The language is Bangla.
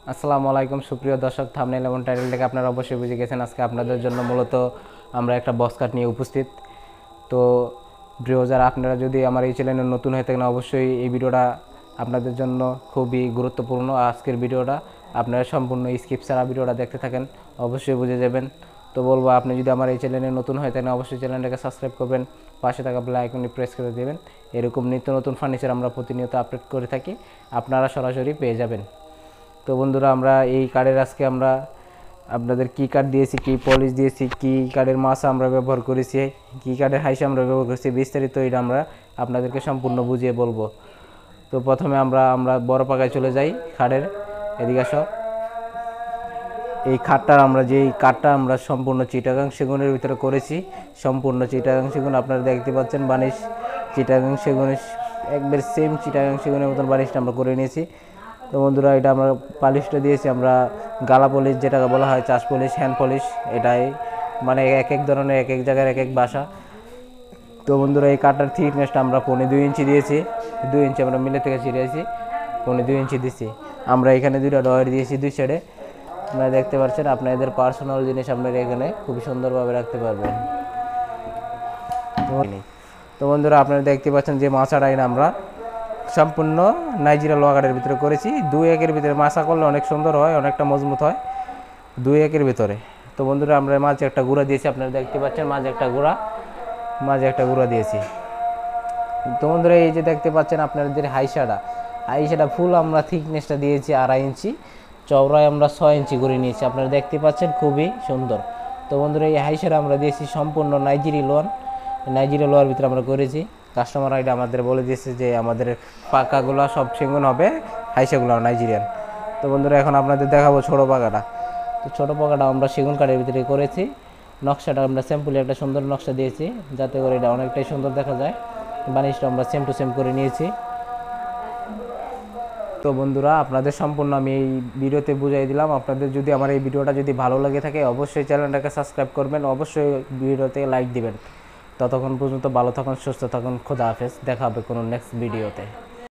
আসসালামু আলাইকুম সুপ্রিয় দর্শক, থাম্বনেল এবং টাইটেল থেকে আপনারা অবশ্যই বুঝে গেছেন আজকে আপনাদের জন্য মূলত আমরা একটা বক্স কাট নিয়ে উপস্থিত। তো যারা আপনারা যদি আমার এই চ্যানেলে নতুন হয়ে থাকেন অবশ্যই এই ভিডিওটা আপনাদের জন্য খুবই গুরুত্বপূর্ণ। আজকের ভিডিওটা আপনারা সম্পূর্ণ স্কিপ ছাড়া ভিডিওটা দেখতে থাকেন, অবশ্যই বুঝে যাবেন। তো বলবো, আপনি যদি আমার এই চ্যানেলে নতুন হয়ে থাকেন অবশ্যই চ্যানেলটাকে সাবস্ক্রাইব করবেন, পাশে থাকা বেল আইকনটি প্রেস করে দেবেন। এরকম নিত্য নতুন ফার্নিচার আমরা প্রতিনিয়ত আপডেট করে থাকি, আপনারা সরাসরি পেয়ে যাবেন। তো বন্ধুরা, আমরা এই কার্ডের আজকে আমরা আপনাদের কী কার্ড দিয়েছি, কী পলিশ দিয়েছি, কী কার্ডের মাছ আমরা ব্যবহার করেছি, কী কার্ডের হাইসা আমরা ব্যবহার করেছি, বিস্তারিত এটা আমরা আপনাদেরকে সম্পূর্ণ বুঝিয়ে বলবো। তো প্রথমে আমরা বড় পাকায় চলে যাই। খাটের এদিকে সব এই খাটটা যেই কাঠটা আমরা সম্পূর্ণ চিটাগাং সেগুনের ভিতরে করেছি, সম্পূর্ণ চিটাগাং সেগুন আপনারা দেখতে পাচ্ছেন। বানিশ চিটাগাং সেগুনের একবার সেম চিটাগাং সেগুনের মতন বানিশটা আমরা করে নিয়েছি। তো বন্ধুরা, এটা আমরা পালিশটা দিয়েছি আমরা গালা পলিশ, যেটাকে বলা হয় চাষ পলিশ, হ্যান্ড পলিশ। এটাই মানে এক এক ধরনের এক এক জায়গার এক এক বাসা। তো বন্ধুরা, এই কাঠটার থিকনেসটা আমরা 2.5 ইঞ্চি দিয়েছি, 2 ইঞ্চি আমরা মিলে থেকে ছিঁড়েছি, 2.5 ইঞ্চি দিয়েছি। আমরা এখানে দুইটা ডয়ার দিয়েছি দুই সাইডে, আপনারা দেখতে পাচ্ছেন। আপনাদের পার্সোনাল জিনিস আপনারা এখানে খুব সুন্দরভাবে রাখতে পারবেন। তো বন্ধুরা, আপনারা দেখতে পাচ্ছেন যে মাছাটা আমরা সম্পূর্ণ নাইজেরিয়া লোয়াগাড়ের ভিতরে করেছি। 2-1-এর ভিতরে মাছা করলে অনেক সুন্দর হয়, অনেকটা মজবুত হয় 2-1-এর ভিতরে। তো বন্ধুরা, আমরা মাঝে একটা গুঁড়া দিয়েছি, আপনারা দেখতে পাচ্ছেন মাঝে একটা গুঁড়া দিয়েছি। তো বন্ধুরা, এই যে দেখতে পাচ্ছেন আপনাদের হাইসাটা ফুল আমরা থিকনেসটা দিয়েছি 2.5 ইঞ্চি, চওড়ায় আমরা 6 ইঞ্চি করে নিয়েছি, আপনারা দেখতে পাচ্ছেন খুবই সুন্দর। তো বন্ধুরা, এই হাইসাটা আমরা দিয়েছি সম্পূর্ণ নাইজেরিয়া লোয়ার ভিতরে আমরা করেছি। কাস্টমার আইডি আমাদের বলে দিয়েছে যে আমাদের পাকাগুলো সব সেগুন হবে, হাইসাগুলো নাইজেরিয়ান। তো বন্ধুরা, এখন আপনাদের দেখাবো ছোটো পাকাটা। তো ছোটো পাকাটা আমরা সেগুন কাঠের ভিতরে করেছি। নকশাটা আমরা স্যাম্পলে একটা সুন্দর নকশা দিয়েছি, যাতে করে এটা অনেকটাই সুন্দর দেখা যায়। বানিশটা আমরা সেম টু সেম করে নিয়েছি। তো বন্ধুরা, আপনাদের সম্পূর্ণ আমি এই ভিডিওতে বুঝিয়ে দিলাম। আপনাদের যদি আমার এই ভিডিওটা যদি ভালো লাগে থাকে অবশ্যই চ্যানেলটাকে সাবস্ক্রাইব করবেন, অবশ্যই ভিডিওতে লাইক দিবেন। ততক্ষণ পর্যন্ত ভালো থাকুন, সুস্থ থাকুন, খোদা হাফেজ। দেখা হবে কোনো নেক্সট ভিডিওতে।